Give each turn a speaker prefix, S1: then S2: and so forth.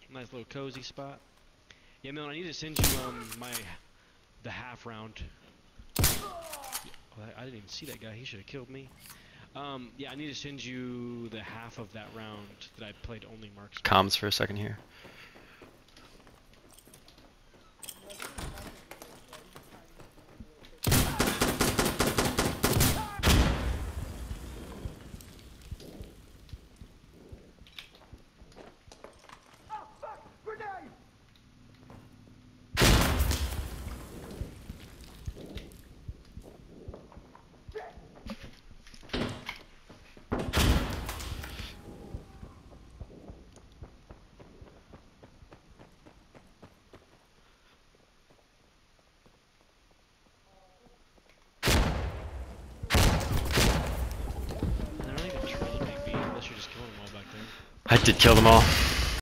S1: Nice little cozy spot. Yeah, man, I need to send you the half round. Oh, I didn't even see that guy. He should have killed me. Yeah, I need to send you the half of that round that I played only marksman.
S2: Comms for a second here. I did kill them all.